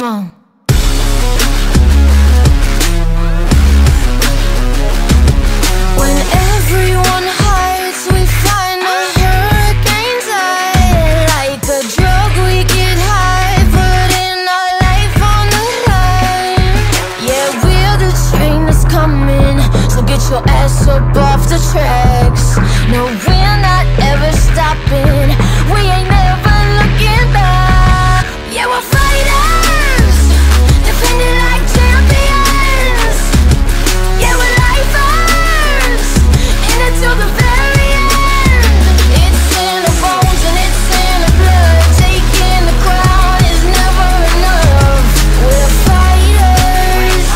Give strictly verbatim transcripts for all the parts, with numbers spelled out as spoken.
on. When everyone hides, we find a hurricane's eye. Like a drug, we get high, putting our life on the line. Yeah, we're the train that's coming, so get your ass up off the tracks. No, we're not ever stopping, we ain't never looking back. Yeah, we're fighters, defending like champions. Yeah, we're lifers, in it till the very end. It's in the bones and it's in the blood. Taking the crown is never enough. We're fighters,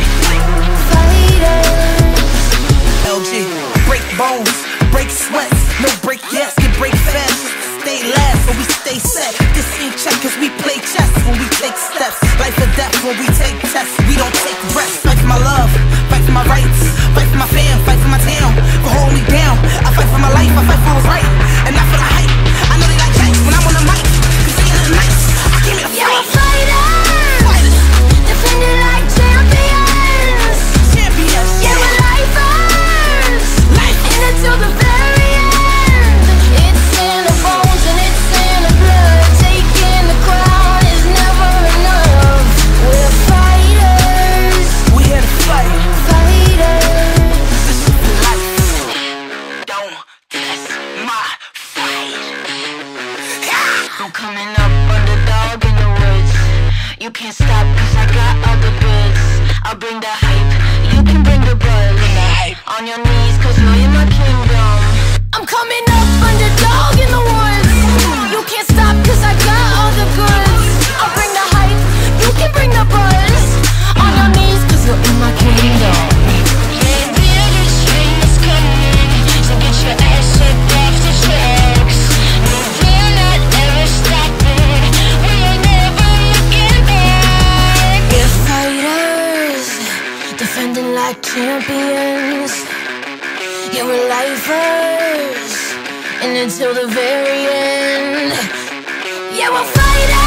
fighters. L G, break bones, break sweats, no break yes, get break fast. Stay last, so we stay set. This ain't check, cause we play chess when we take steps. Life or death when we take tests, we don't take rest. Fight for my love, fight for my rights, fight for my fam, fight for my town. For hold me down, I fight for my life, I fight for what's right, and not for the hype. I know they like yikes when I'm on the mic, cause they ain't nice. I came here to Yeah, we're fight. fighters, defending like champions. Champions, Yeah, we're lifers, life. in it till the very end. It's in the bones and it's in the blood. Taking the crown is never enough. We're fighters, We here to fight. fighters. This is for life. Don't test my fight. I'm coming up underdog in the woods. You can't stop cause I got other goods. I'll bring the hype, you can bring the buzz. On your knees cause you're in my kingdom. I'm coming up underdog in the woods. You can't stop cause I got all the goods. I'll bring the hype, you can bring the buzz. On your knees cause you're in my kingdom. Yeah, we're the train that's coming, so get your ass up off the tracks. No, we're not ever stopping, we ain't never looking back. We're fighters, defending like champions. Yeah, we're lifers, and until the very end. Yeah, we're fighters.